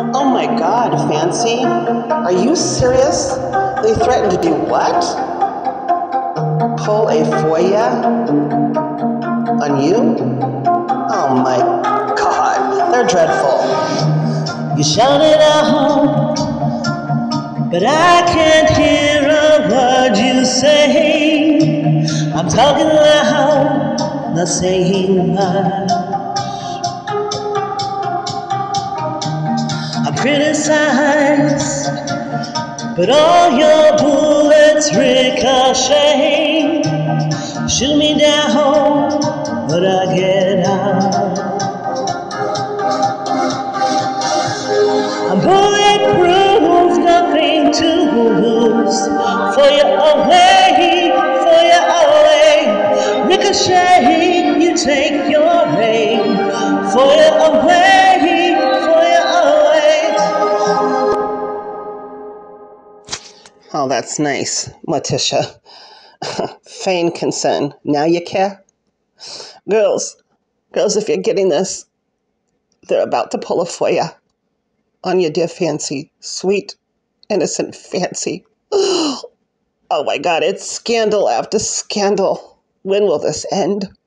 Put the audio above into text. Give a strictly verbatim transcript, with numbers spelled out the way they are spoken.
Oh my God, Fancy. Are you serious? They threatened to do what? Pull a F O I A on you? Oh my God, they're dreadful. You shouted out, but I can't hear a word you say. I'm talking loud, not saying much. I'm criticized, but all your bullets ricochet. Shoot me down, but I get out. I'm bulletproof, nothing to lose. For you away, for you away. Ricochet, you take your aim. For you away, for you away. Oh, that's nice, Morticia. Feign concern. Now you care? Girls, girls, if you're getting this, they're about to pull a F O I A on your dear Fancy. Sweet, innocent Fancy. Oh my God, it's scandal after scandal. When will this end?